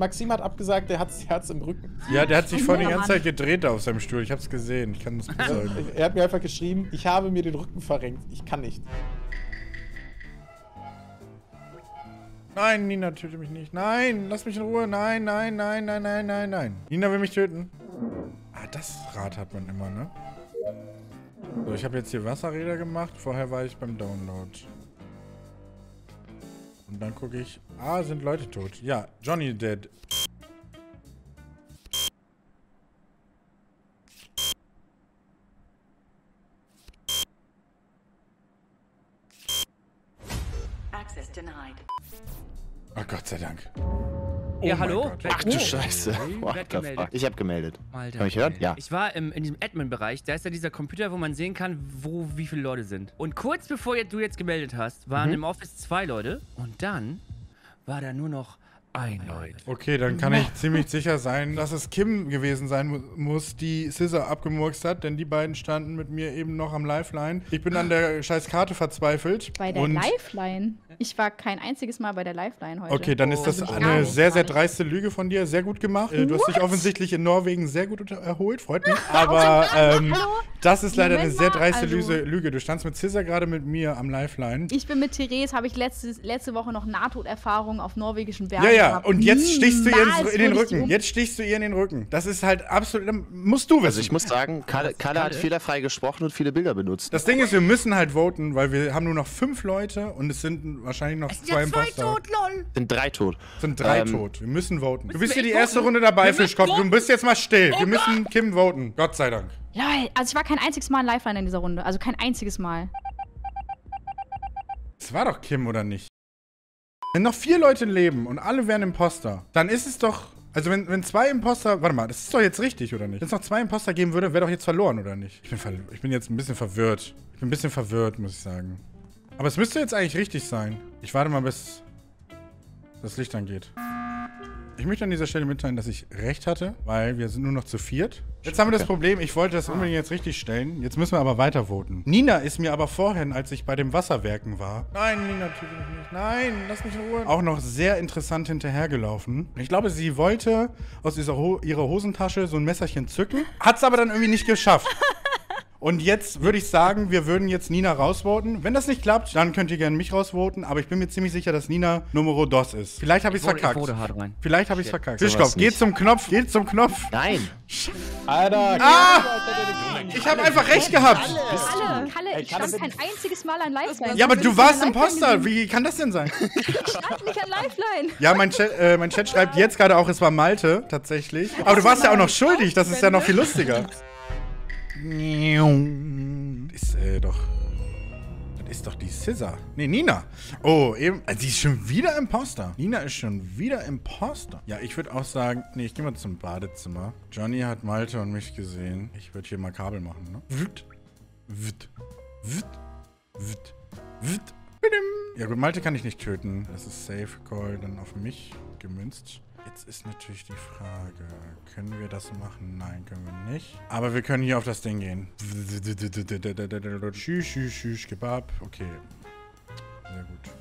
Maxim hat abgesagt, der hat das Herz im Rücken. Ja, der hat sich vorhin die ganze Zeit gedreht da auf seinem Stuhl. Ich hab's gesehen. Ich kann das bezeugen. Er hat mir einfach geschrieben, ich habe mir den Rücken verrenkt. Ich kann nicht. Nein, Nina, töte mich nicht. Nein, lass mich in Ruhe. Nein, nein, nein, nein, nein, nein, nein. Nina will mich töten. Ah, das Rad hat man immer, ne? So, ich habe jetzt hier Wasserräder gemacht. Vorher war ich beim Download. Und dann gucke ich. Ah, sind Leute tot. Ja, Johnny dead. Access denied. Oh Gott sei Dank. Ja, Oh hallo? mein Gott. Ach du Scheiße. Wer hat gemeldet? Ich habe gemeldet. Alter, Hab ich gehört? Ja. Ich war in diesem Admin-Bereich, da ist ja dieser Computer, wo man sehen kann, wie viele Leute sind. Und kurz bevor du jetzt gemeldet hast, waren im Office 2 Leute und dann war da nur noch ein Leute. Okay, dann kann ich ziemlich sicher sein, dass es Kim gewesen sein muss, die Scissor abgemurkst hat, denn die beiden standen mit mir eben noch am Lifeline. Ich bin an der scheiß Karte verzweifelt. Bei der Lifeline? Ich war kein einziges Mal bei der Lifeline heute. Okay, dann ist das eine sehr, sehr dreiste Lüge von dir. Sehr gut gemacht. Du hast dich offensichtlich in Norwegen sehr gut erholt. Freut mich. Aber das ist leider eine sehr dreiste Lüge. Du standst mit Scissor gerade mit mir am Lifeline. Ich bin mit Therese, habe ich letzte Woche noch Nahtoderfahrung auf norwegischen Bergen gehabt. Und jetzt stichst du ihr in den Rücken. Jetzt stichst du ihr in den Rücken. Das ist halt absolut, musst du wissen. Also ich muss sagen, Kalle hat fehlerfrei gesprochen und viele Bilder benutzt. Das Ding ist, wir müssen halt voten, weil wir haben nur noch 5 Leute und es sind wahrscheinlich noch 2 Imposter. Tot, lol. Sind 3 tot. Sind 3 tot. Wir müssen voten. Du bist hier wir die echt erste voten? Runde dabei, Wir müssen Fischkopf. Du voten? bist jetzt mal still. Oh Wir müssen Kim voten. Gott sei Dank. Lol, also ich war kein einziges Mal in Lifeline in dieser Runde. Also kein einziges Mal. Es war doch Kim, oder nicht? Wenn noch 4 Leute leben und alle wären Imposter, dann ist es doch... Also wenn 2 Imposter... Warte mal, das ist doch jetzt richtig, oder nicht? Wenn es noch 2 Imposter geben würde, wäre doch jetzt verloren, oder nicht? Ich bin jetzt ein bisschen verwirrt. Ich bin ein bisschen verwirrt, muss ich sagen. Aber es müsste jetzt eigentlich richtig sein. Ich warte mal, bis das Licht angeht. Ich möchte an dieser Stelle mitteilen, dass ich recht hatte, weil wir sind nur noch zu 4. Jetzt haben wir das Problem, ich wollte das unbedingt jetzt richtig stellen. Jetzt müssen wir aber weiter voten. Nina ist mir aber vorhin, als ich bei den Wasserwerken war... Nein, Nina, töte mich nicht. Nein, lass mich in Ruhe. Auch noch sehr interessant hinterhergelaufen. Ich glaube, sie wollte aus ihrer Hosentasche so ein Messerchen zücken, hat es aber dann irgendwie nicht geschafft. Und jetzt würde ich sagen, wir würden jetzt Nina rausvoten. Wenn das nicht klappt, dann könnt ihr gerne mich rausvoten. Aber ich bin mir ziemlich sicher, dass Nina Numero Dos ist. Vielleicht habe ich es verkackt. Ich wurde hart rein. Vielleicht habe ich es verkackt. Sowas Fischkopf, geh nicht. zum Knopf. Geh zum Knopf. Nein. Alter, Ich habe einfach recht gehabt. Kalle, ich stand kein einziges Mal an Lifeline. Ja, aber Sonst du hätte ich warst an Imposter. Lifeline gesehen. Wie kann das denn sein? Ich stand nicht an Lifeline. Ja, mein Chat schreibt jetzt gerade auch, es war Malte, tatsächlich. Aber du warst ja auch noch schuldig. Das ist ja noch viel lustiger. Ist doch... Das ist doch die Scissor. Nee, Nina. Oh, eben. Sie ist schon wieder Imposter. Nina ist schon wieder Imposter. Ja, ich würde auch sagen... Nee, ich gehe mal zum Badezimmer. Johnny hat Malte und mich gesehen. Ich würde hier mal Kabel machen, ne? Wut. Wut. Wut. Wut. Wut. Ja gut, Malte kann ich nicht töten. Das ist Safe Call dann auf mich gemünzt. Jetzt ist natürlich die Frage, können wir das machen? Nein, können wir nicht. Aber wir können hier auf das Ding gehen. Schüss, schüss, schüss, Kebab. Okay. Sehr gut.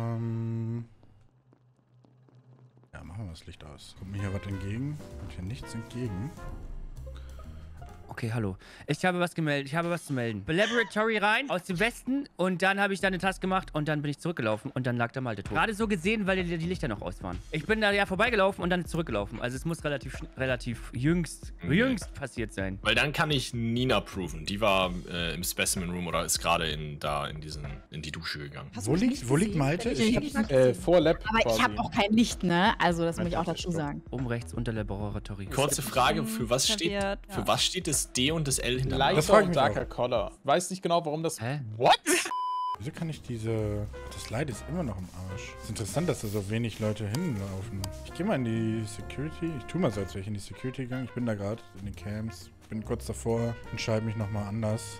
Ja, machen wir das Licht aus. Kommt mir hier was entgegen? Kommt hier nichts entgegen. Okay, hallo. Ich habe was gemeldet. Ich habe was zu melden. Laboratory rein, aus dem Westen. Und dann habe ich da eine Task gemacht und dann bin ich zurückgelaufen. Und dann lag der Malte tot. Gerade so gesehen, weil die Lichter noch aus waren. Ich bin da ja vorbeigelaufen und dann zurückgelaufen. Also es muss relativ jüngst passiert sein. Weil dann kann ich Nina proven. Die war im Specimen Room oder ist gerade in die Dusche gegangen. Hast Wo du mich liegt gesehen? Malte? Ich hab Ich nicht gesehen. vor Lab Aber ich quasi. habe auch kein Licht, ne? Also das muss ich auch dazu sagen. Oben rechts unter Laboratory. Kurze Frage, für was verwirrt, steht das D und das L hinter Lighter Das frag ich und mich Darker Color. Weiß nicht genau, warum das... Hä? What? Wieso kann ich diese... Das Light ist immer noch im Arsch. Ist interessant, dass da so wenig Leute hinlaufen. Ich gehe mal in die Security. Ich tue mal so, als wäre ich in die Security gegangen. Ich bin da gerade in den Camps. Bin kurz davor. Entscheide mich nochmal anders.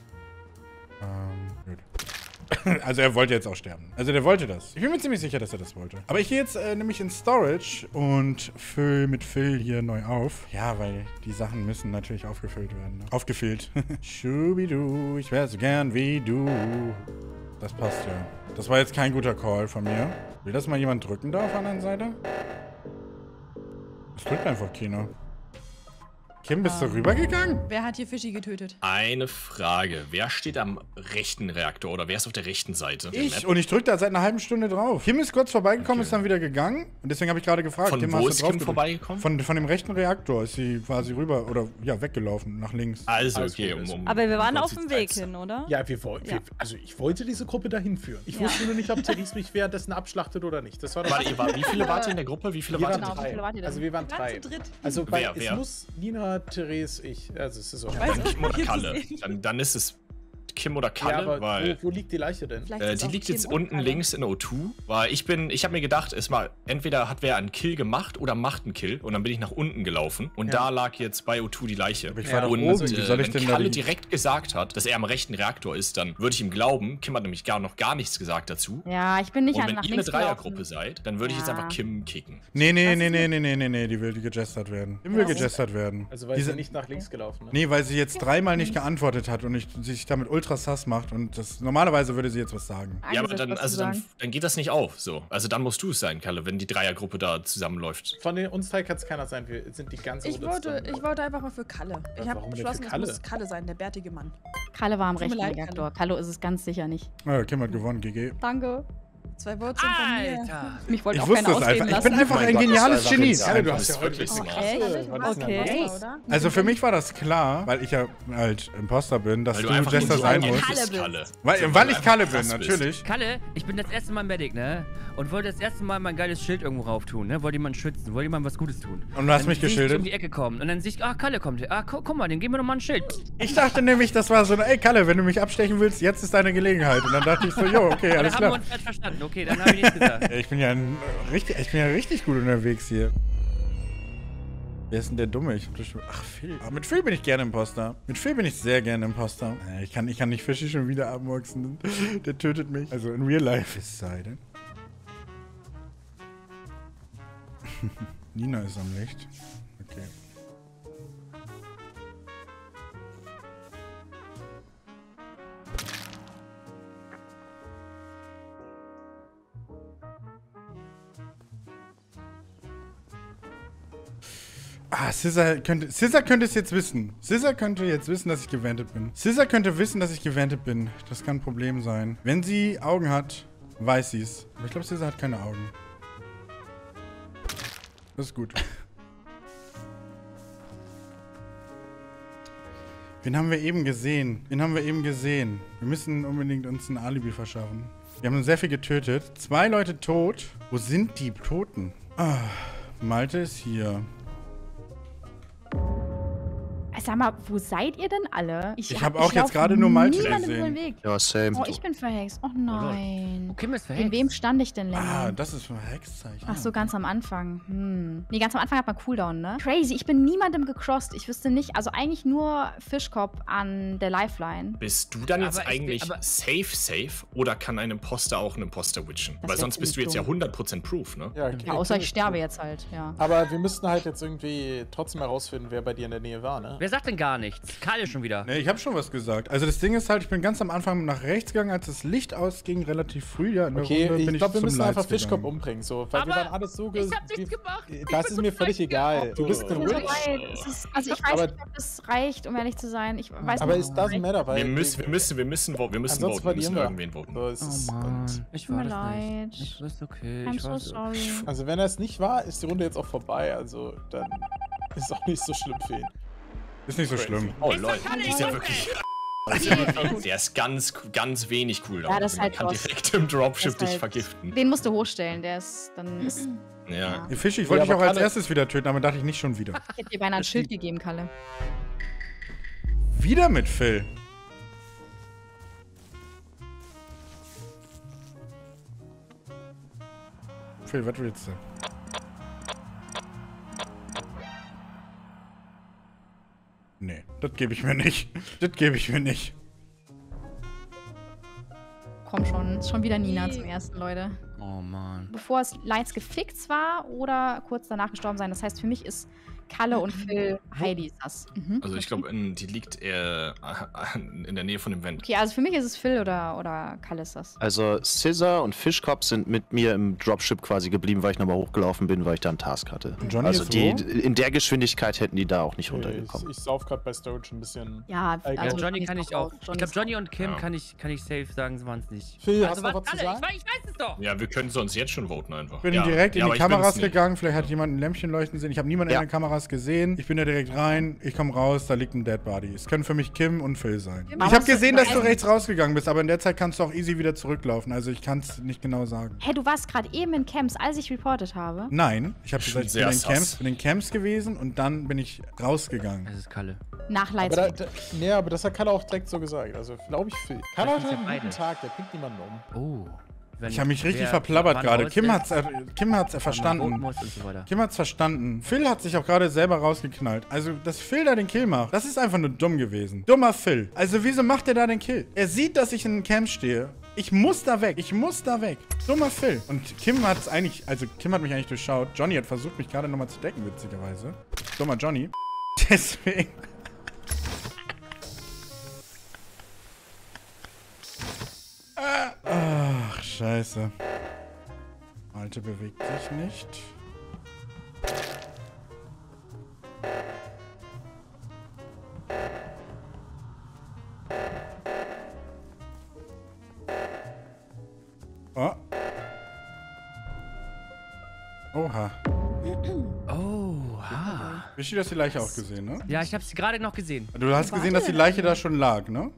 Gut. Also er wollte jetzt auch sterben. Also der wollte das. Ich bin mir ziemlich sicher, dass er das wollte. Aber ich gehe jetzt nämlich in Storage und fülle mit Phil hier neu auf. Ja, weil die Sachen müssen natürlich aufgefüllt werden. Ne? Aufgefüllt. Schubidu, ich wäre so gern wie du. Das passt ja. Das war jetzt kein guter Call von mir. Will das mal jemand drücken da auf der anderen Seite? Es drückt einfach keiner. Kim, bist du rübergegangen? Wer hat hier Fischi getötet? Eine Frage. Wer steht am rechten Reaktor oder wer ist auf der rechten Seite? der Ich. Map? Und ich drücke da seit einer halben Stunde drauf. Kim ist kurz vorbeigekommen, Okay. ist dann wieder gegangen. Und deswegen habe ich gerade gefragt. Von Kim, wo hast du ist drauf Kim gedrückt? vorbeigekommen? Von dem rechten Reaktor ist sie quasi rüber oder ja, weggelaufen nach links. Also, Alles okay. gut. Aber wir waren kurz auf die dem Zeit Weg zu- hin, oder? Ja, also ich wollte diese Gruppe dahin führen. Ich wusste nur nicht, ob Therese mich währenddessen abschlachtet oder nicht. Das war das Warte, wie viele wart ihr in der Gruppe? Wie viele wir wart waren ihr? Genau, wie viele wart ihr denn? Also wir waren Wir waren drei. zu dritt. Also Wer? es muss Nina, Therese, ich. Also es ist auch. Weiß Dann Kim oder Jetzt Kalle. ist- Dann ist es Kim oder Ja, Kalle, aber weil wo liegt die Leiche denn? Vielleicht ist die auch liegt Kim jetzt und unten Kalle. links in O2, weil ich habe mir gedacht, es war entweder hat wer einen Kill gemacht oder macht einen Kill und dann bin ich nach unten gelaufen und da lag jetzt bei O2 die Leiche. Aber ich war doch und oben, wie soll ich denn wenn da Kalle die- direkt gesagt hat, dass er am rechten Reaktor ist, dann würde ich ihm glauben. Kim hat nämlich noch gar nichts gesagt dazu. Ja, ich bin nicht Und an wenn nach ihr eine links Dreiergruppe gelaufen. seid, dann würde ich jetzt Ja. einfach Kim kicken. Nee, die will gejestert werden. Kim will gejestert werden. Also weil Diese- sie nicht nach links gelaufen ist. Nee, weil sie jetzt dreimal nicht geantwortet hat und sich damit ultra sass macht und das normalerweise würde sie jetzt was sagen. Ja, aber Angesetzt, was zu sagen. dann geht das nicht auf. So. Also dann musst du es sein, Kalle, wenn die Dreiergruppe da zusammenläuft. Von uns drei kann es keiner sein. Wir sind die ganze Ich wollte einfach mal für Kalle. Ich habe warum denn beschlossen, für es Kalle? muss Kalle sein, der bärtige Mann. Kalle war am Tut mir rechten leid, Reaktor. Kalle ist es ganz sicher nicht. Ja, Kim hat gewonnen, GG. Danke. 2 Wurzeln von mir. Alter. Mich wollte Ich auch wusste keiner es ausreden einfach. Ich lassen. bin einfach Mein ein Gott, geniales das war Genie. einfach Ja, du Das hast ist ja wirklich heute smart. Okay. Also für mich war das klar, weil ich ja halt Imposter bin, dass Weil du du einfach Jester sein intelligent musst. bist, Kalle Kalle. Weil ich Kalle bin, krass bist. natürlich. Kalle, ich bin das erste Mal Medic, ne? Und wollte das erste Mal mein geiles Schild irgendwo rauf tun, ne? Wollte jemanden schützen, wollte jemandem was Gutes tun. Und du hast mich Dann sehe ich geschildert? um die Ecke kommen und dann sehe ich, Kalle kommt hier. Guck mal, den geben wir doch mal ein Schild. Ich dachte nämlich, das war so eine, ey Kalle, wenn du mich abstechen willst, jetzt ist deine Gelegenheit. Und dann dachte ich so, jo, okay, Da alles haben wir klar. uns falsch verstanden. Okay, dann habe ich nichts gesagt. Ich bin ja richtig gut unterwegs hier. Wer ist denn der Dumme? Ach, Phil. Aber mit Phil bin ich gerne Imposter. Mit Phil bin ich sehr gerne Imposter. Ich kann nicht Fischi schon wieder abmurksen. Der tötet mich. Also in real life. Es sei denn. Nina ist am Licht. Okay. Scissor könnte es jetzt wissen. Scissor könnte jetzt wissen, dass ich gewendet bin. Scissor könnte wissen, dass ich gewendet bin. Das kann ein Problem sein. Wenn sie Augen hat, weiß sie es. Aber ich glaube, Scissor hat keine Augen. Das ist gut. Wen haben wir eben gesehen? Wir müssen unbedingt uns ein Alibi verschaffen. Wir haben sehr viel getötet. 2 Leute tot. Wo sind die Toten? Malte ist hier. Sag mal, wo seid ihr denn alle? Ich hab auch jetzt gerade nur Malte niemandem gesehen. über den Weg. Ja, same. Oh, ich bin verhext. Oh nein. Kim ist In verhext. wem stand ich denn länger? Das ist ein Hexzeichen. Ach so, ganz am Anfang. Nee, ganz am Anfang hat man Cooldown, ne? Crazy, ich bin niemandem gecrossed. Ich wüsste nicht, also eigentlich nur Fischkopf an der Lifeline. Bist du dann jetzt Aber ich- eigentlich aber- safe oder kann ein Imposter auch einen Imposter witchen? Das Weil wär sonst bist du jetzt ja ziemlich 100% proof, ne? Ja, Ja, außer ich sterbe jetzt halt, ja. Aber wir müssten halt jetzt irgendwie trotzdem herausfinden, wer bei dir in der Nähe war, ne? Wer sagt denn gar nichts? Kalle schon wieder. Nee, ich habe schon was gesagt. Also das Ding ist halt, ich bin ganz am Anfang nach rechts gegangen, als das Licht ausging, relativ früh. Ja, in der Okay, Runde bin ich glaube, wir zum müssen einfach Lights Fischkopf gegangen. umbringen, so, weil wir Aber waren alles so ich hab nichts gemacht. Das ist mir völlig egal. Du bist eine Tut mir Witch. leid. Also ich weiß Aber- nicht, ob das reicht, um ehrlich zu sein. Ich weiß Aber nicht, es ob das doesn't matter, weil Wir müssen ansonsten voten. Wir müssen verlieren wir. irgendwen voten. So, es ist, und, Ich Tut mir war das leid. nicht. Ich ist okay. I'm Ich so war sorry. also wenn er es nicht war, ist die Runde jetzt auch vorbei. Also dann ist es auch nicht so schlimm für ihn. Ist nicht so schlimm. Oh lol, die ist ja wirklich... Der ist ganz wenig cool. Ja, das ist Man halt kann Boss. direkt im Dropship Das ist dich halt- vergiften. Den musst du hochstellen, der ist, dann ist, Ja. Hey, Fischi, ich wollte Ja, dich auch aber als Kalle- erstes wieder töten, aber dachte ich nicht schon wieder. ich hätte dir beinahe ein Schild gegeben, Kalle. Wieder mit Phil. Phil, was willst du? Nee, das gebe ich mir nicht. Das gebe ich mir nicht. Komm schon, ist schon wieder Nina zum ersten, Leute. Oh Mann. Bevor es Lights gefixt war oder kurz danach gestorben sein. Das heißt, für mich ist Kalle und Phil, Heidi ist das. Also ich glaube, die liegt eher in der Nähe von dem Vent. Okay, also für mich ist es Phil oder Kalle ist das. Also Scissor und Fischkopf sind mit mir im Dropship quasi geblieben, weil ich nochmal hochgelaufen bin, weil ich da einen Task hatte. Und Johnny Also ist in der Geschwindigkeit hätten die da auch nicht runtergekommen. Ich sauf gerade bei Storage ein bisschen. Ja, Ja, also Johnny kann ich auch. Ich glaube, Johnny und Kim Ja. kann ich safe sagen, sie waren es nicht. Phil, Also hast du noch was zu sagen? Ich weiß es doch. Ja, wir können sonst jetzt schon voten einfach. Ich bin ja. direkt in aber die ich bin's Kameras nicht. gegangen, vielleicht hat jemand ein Lämpchen leuchten sehen. Ich habe niemanden Ja. in den Kameras gesehen. Ich bin da direkt rein, ich komme raus, da liegt ein Dead Body. Es können für mich Kim und Phil sein. Kim, Ich aber habe es gesehen, ist dass du ein- rechts rausgegangen bist, aber in der Zeit kannst du auch easy wieder zurücklaufen. Also ich kann es nicht genau sagen. Hey, du warst gerade eben in Camps, als ich reportet habe. Nein, ich habe gesagt, ich bin Sehr in den Camps gewesen und dann bin ich rausgegangen. Es ist Kalle. Nach Aber, Leipzig. aber das hat Kalle auch direkt so gesagt. Also glaube ich Phil. Kalle hat sind einen ja guten beide. Tag, der bringt niemanden um. Oh. Wenn Ich habe mich richtig wer verplappert wann gerade. raus Kim ist, hat's wann man voten verstanden. muss und so weiter. Kim hat's verstanden. Phil hat sich auch gerade selber rausgeknallt. Also, dass Phil da den Kill macht, das ist einfach nur dumm gewesen. Dummer Phil. Also, wieso macht er da den Kill? Er sieht, dass ich in einem Camp stehe. Ich muss da weg. Ich muss da weg. Dummer Phil. Und Kim hat's eigentlich, also Kim hat mich eigentlich durchschaut. Johnny hat versucht, mich gerade nochmal zu decken, witzigerweise. Dummer Johnny. Deswegen. Ach, scheiße. Alte bewegt sich nicht. Oh. Oha. Oh, ha. Wischi, du hast die Leiche auch gesehen, ne? Ja, ich habe sie gerade noch gesehen. Du hast gesehen, dass die Leiche da schon lag, ne?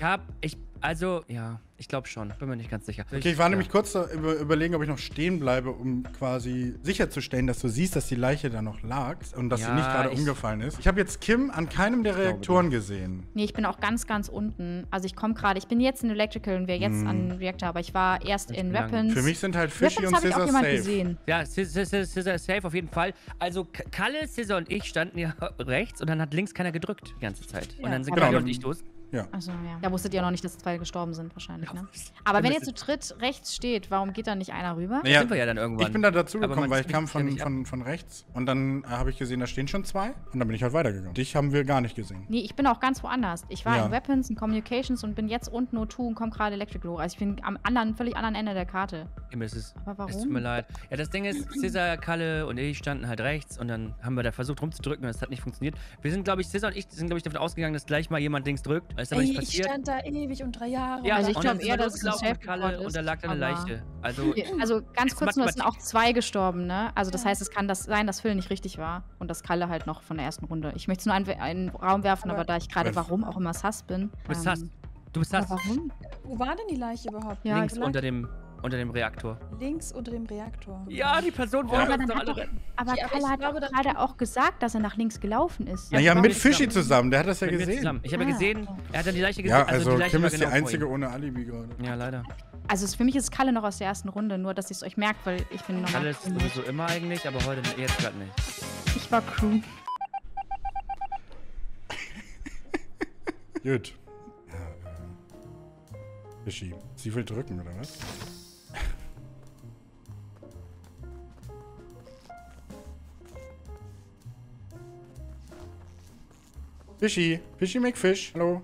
Ich glaube schon. Bin mir nicht ganz sicher. Okay, ich war nämlich kurz da überlegen, ob ich noch stehen bleibe, um quasi sicherzustellen, dass du siehst, dass die Leiche da noch lag und dass sie Ja, nicht gerade umgefallen ist. Ich habe jetzt Kim an keinem der Reaktoren gesehen. Nee, ich bin auch ganz, ganz unten. Also ich komme gerade, ich bin jetzt in Electrical und wäre jetzt an Reactor, aber ich war erst in lang. Weapons. Für mich sind halt Fishy Weapons und habe ich auch Scissor jemand safe. gesehen. Ja, Scissor ist safe auf jeden Fall. Also Kalle, Scissor und ich standen ja rechts und dann hat links keiner gedrückt die ganze Zeit. Und dann sind Genau, Kalle dann- und ich los. Ja. Also ja. Da wusstet ihr noch nicht, dass zwei gestorben sind wahrscheinlich, ne? Aber wenn ihr zu dritt rechts steht, warum geht da nicht einer rüber? Naja, Sind wir ja dann irgendwann. ich bin da Aber dazugekommen, man weil ich kam spricht ja von, nicht von rechts. Und dann habe ich gesehen, da stehen schon zwei. Und dann bin ich halt weitergegangen. Dich haben wir gar nicht gesehen. Nee, ich bin auch ganz woanders. Ich war Ja. in Weapons, in Communications und bin jetzt unten O2 und komme gerade Electrical hoch. Also ich bin am völlig anderen Ende der Karte. Aber Es tut warum? mir leid. Ja, das Ding ist, Scissor, Kalle und ich standen halt rechts und dann haben wir da versucht rumzudrücken und es hat nicht funktioniert. Wir sind, glaube ich, Scissor und ich sind, glaube ich, davon ausgegangen, dass gleich mal jemand links drückt. Das ist aber Ey, nicht ich passiert. stand da ewig und 3 Jahre. Ja, Also ich und glaub dann sind eher, wir dass es ein losgelaufen mit Self-Report Kalle ist, und da lag da eine aber- Leiche. Also, Also ganz Es kurz nur, es sind auch Mathematik. zwei gestorben, ne? Also das heißt, es kann das sein, dass Phil nicht richtig war und das Kalle halt noch von der ersten Runde. Ich möchte es nur einen Raum werfen, aber da ich gerade, warum auch immer sass bin. du bist sass. Du bist sass. Aber warum? Wo war denn die Leiche überhaupt? Ja, Links Wo lag- unter dem Reaktor. links unter dem Reaktor. Ja, die Person Ja, wollte aber uns dann doch hat alle doch, retten. aber Ja, aber Kalle ich hat glaube, doch da- gerade auch gesagt, dass er nach links gelaufen ist. Naja, wir mit waren Fishy zusammen. zusammen. Der hat das ja Mit mir gesehen. zusammen. Ich habe Ah, gesehen, okay. er hat dann die Leiche gesehen. Ja, also die Leiche Kim war ist die genau vor einzige ihm. ohne Alibi gerade. Ja, leider. Also für mich ist Kalle noch aus der ersten Runde, nur dass ihr es euch merkt, weil ich bin noch Kalle ist sowieso immer eigentlich, aber heute jetzt gerade nicht. Ich war Crew. Gut. Fishy. Sie will drücken, oder was? Fishy. Fishy McFish. Hallo.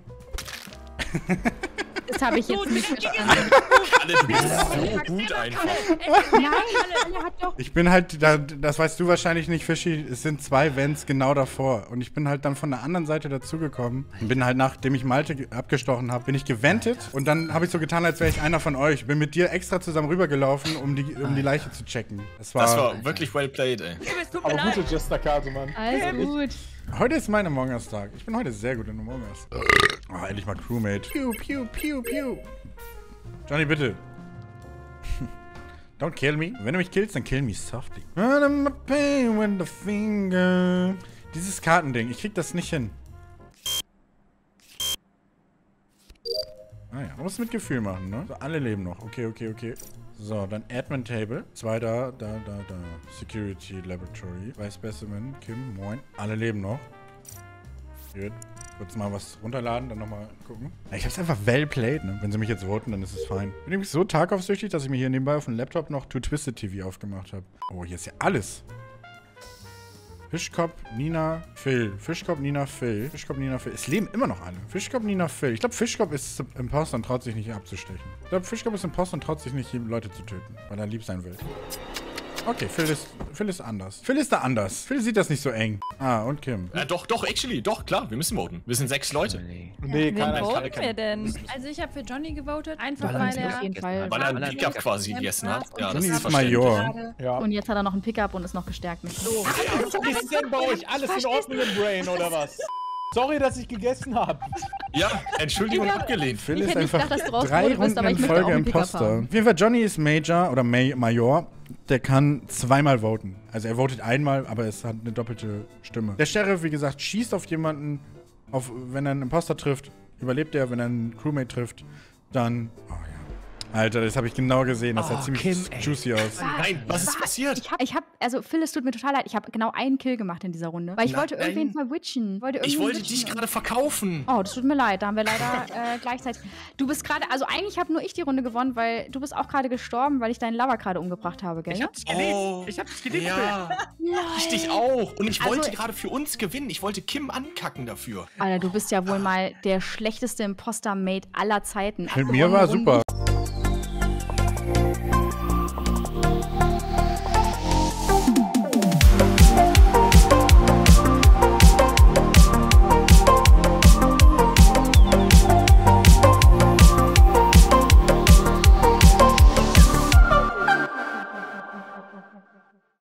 Das habe ich jetzt nicht verstanden. Kalle, du bist so gut einfach. Nein, Kalle hat doch... Ich bin halt, das weißt du wahrscheinlich nicht, Fishy, es sind zwei Vents genau davor. Und ich bin halt dann von der anderen Seite dazugekommen. Und bin halt, nachdem ich Malte abgestochen habe, bin ich geventet. Und dann habe ich so getan, als wäre ich einer von euch. Bin mit dir extra zusammen rübergelaufen, um die Leiche zu checken. Das war wirklich well played, ey. Es tut mir Aber leid. gute Jester-Karte, Mann. Alles gut. Heute ist mein Among Us Tag. Ich bin heute sehr gut in Among Us. Oh, endlich mal Crewmate. Piu, piu, piu, piu. Johnny, bitte. Don't kill me. Wenn du mich killst, dann kill me softly. Under my pain with the finger. Dieses Kartending, ich krieg das nicht hin. Ah ja, man muss mit Gefühl machen, ne? So, alle leben noch. Okay, okay, okay. So, dann Admin Table. Zwei da. Security Laboratory. Bei Specimen. Kim, moin. Alle leben noch. Gut. Kurz mal was runterladen, dann nochmal gucken. Ja, ich hab's einfach well played, ne? Wenn sie mich jetzt voten, dann ist es fein. Ich bin nämlich so tagaufsüchtig, dass ich mir hier nebenbei auf dem Laptop noch Twisted TV aufgemacht habe. Oh, hier ist ja alles. Fischkopf, Nina, Phil. Fischkopf, Nina, Phil. Fischkopf, Nina, Phil. Es leben immer noch alle. Fischkopf, Nina, Phil. Ich glaube, Fischkopf ist Imposter und traut sich nicht abzustechen. Ich glaube, Fischkopf ist Imposter und traut sich nicht, Leute zu töten, weil er lieb sein will. Okay, Phil ist anders. Phil ist da anders. Phil sieht das nicht so eng. Ah, und Kim. Doch, actually, doch, klar, wir müssen voten. Wir sind 6 Leute. Nee, Wen keiner. voten wir denn? Also ich habe für Johnny gewotet, einfach weil er... Auf jeden Fall. Weil er einen Pickup quasi gegessen hat. Ja, das Johnny ist ist verständlich. Major. Ja. Und jetzt hat er noch ein Pickup und ist noch gestärkt. Mit. So. Was ist denn bei euch? Alles in Ordnung im Brain, oder was? Sorry, dass ich gegessen habe. Ja, Entschuldigung, abgelehnt. Phil Ich ist hätte nicht einfach gedacht, dass du rausgeholt 3 bist, Runden aber ich in möchte auch Folge einen Pickup Imposter. haben. Auf jeden Fall, Johnny ist Major oder Major. Der kann 2-mal voten. Also er votet einmal, aber es hat eine doppelte Stimme. Der Sheriff, wie gesagt, schießt auf jemanden, wenn er einen Imposter trifft, überlebt er. Wenn er einen Crewmate trifft, dann... Oh ja. Alter, das habe ich genau gesehen. Das sah ziemlich Kim, juicy aus. Nein, was ist passiert? Also Phil, es tut mir total leid. Ich habe genau einen Kill gemacht in dieser Runde. Weil ich wollte irgendwen verwitchen. Ich wollte dich gerade verkaufen. Oh, das tut mir leid. Da haben wir leider gleichzeitig... Du bist gerade... Also eigentlich habe nur ich die Runde gewonnen, weil du bist auch gerade gestorben, weil ich deinen Lover gerade umgebracht habe, gell? Ich hab dich geliebt. Ich hab dich geliebt. Ja, ich dich auch. Und ich Also- wollte gerade für uns gewinnen. Ich wollte Kim ankacken dafür. Alter, du bist ja wohl mal der schlechteste Imposter-Mate aller Zeiten. Mit mir war super.